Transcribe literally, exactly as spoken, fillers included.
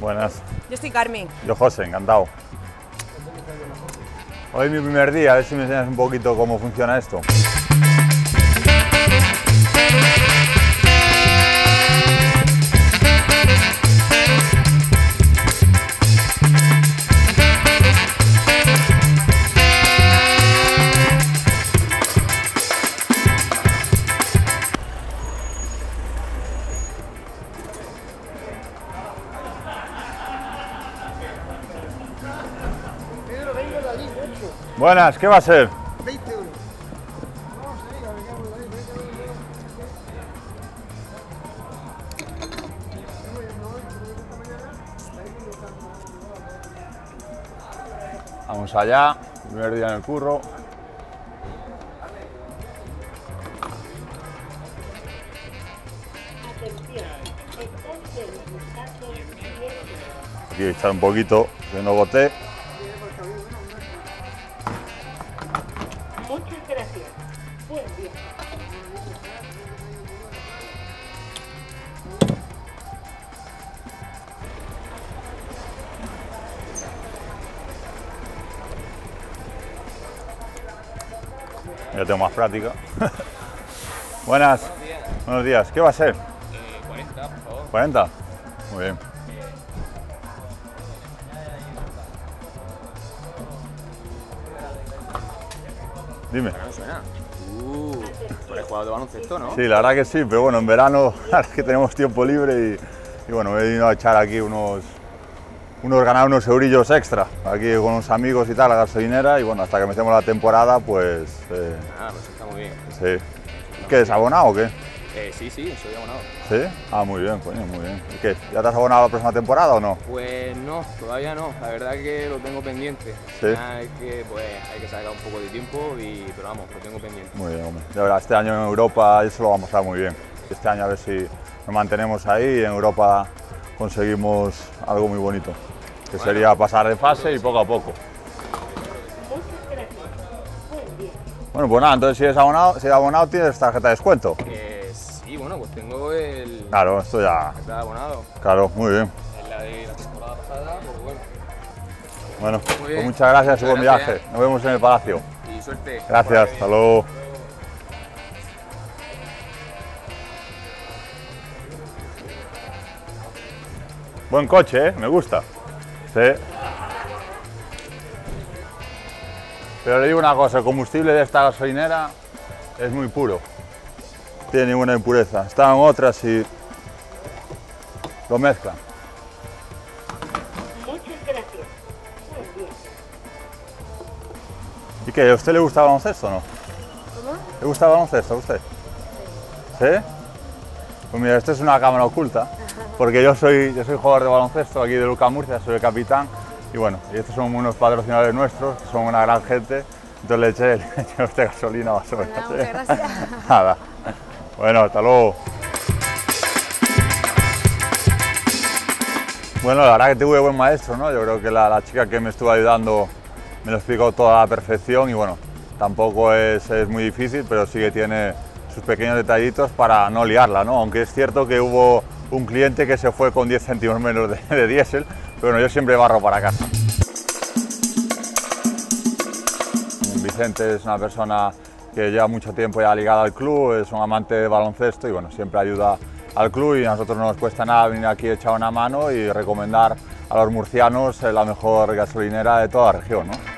Buenas. Yo soy Carmen. Yo José, encantado. Hoy es mi primer día, a ver si me enseñas un poquito cómo funciona esto. Buenas, ¿qué va a ser? veinte euros. Vamos a ir, a ver, vamos a ir, Vamos allá, primer día en el curro. Aquí echar un poquito, que no boté. Muchas gracias. Buen día. Ya tengo más práctica. Buenas. Buenos días. Buenos días. ¿Qué va a ser? Eh, cuarenta, por favor. ¿cuarenta? Muy bien. Dime. ¿No suena? Uh, tú eres jugador de baloncesto, ¿no? Sí, la verdad que sí, pero bueno, en verano es que tenemos tiempo libre y, y bueno, me he venido a echar aquí unos, unos ganar unos eurillos extra, aquí con unos amigos y tal, a la gasolinera, y bueno, hasta que empecemos la temporada, pues... Eh, Ah, pues está muy bien. sí. ¿Qué, es abonado o qué? Eh, sí, sí, soy abonado. ¿Sí? Ah, muy bien, coño, muy bien. ¿Y qué? ¿Ya te has abonado a la próxima temporada o no? Pues no, todavía no. La verdad que lo tengo pendiente. Sí. Hay que, pues, hay que sacar un poco de tiempo, y, pero vamos, lo tengo pendiente. Muy bien, hombre. De verdad, este año en Europa eso lo vamos a dar muy bien. Este año a ver si nos mantenemos ahí y en Europa conseguimos algo muy bonito, que Bueno, sería pasar de fase y poco a poco. Muchas gracias. Buen día. Bueno, pues nada, entonces si eres abonado, si eres abonado tienes tarjeta de descuento. Eh, sí, bueno, pues tengo el... Claro, esto ya... Está abonado. Claro, muy bien. Es la de la temporada pasada, pues bueno. Bueno, Muy pues bien. muchas gracias y Muchas buen gracias. viaje. Nos vemos en el Palacio. Y suerte. Gracias, hasta luego. Buen coche, ¿eh? Me gusta. Sí. Pero le digo una cosa, el combustible de esta gasolinera es muy puro. No tiene ninguna impureza. Están otras y lo mezclan. Muchas gracias. Buen día. ¿Y qué? ¿A usted le gusta el baloncesto o no? ¿Cómo? ¿Le gusta el baloncesto a usted? ¿Sí? Pues mira, esto es una cámara oculta, porque yo soy, yo soy jugador de baloncesto aquí de Luca Murcia, soy el capitán, y bueno, y estos son unos patrocinadores nuestros, que son una gran gente, entonces le eché, le eché a usted gasolina más o menos. Muchas gracias. Nada. Bueno, hasta luego. Bueno, la verdad que tuve buen maestro, ¿no? Yo creo que la, la chica que me estuvo ayudando me lo explicó toda a la perfección y bueno, tampoco es, es muy difícil, pero sí que tiene sus pequeños detallitos para no liarla, ¿no? Aunque es cierto que hubo un cliente que se fue con diez céntimos menos de, de diésel, pero bueno, yo siempre barro para casa. Vicente es una persona que lleva mucho tiempo ya ligada al club, es un amante de baloncesto y bueno, siempre ayuda al club y a nosotros no nos cuesta nada venir aquí a echar una mano y recomendar a los murcianos la mejor gasolinera de toda la región, ¿no?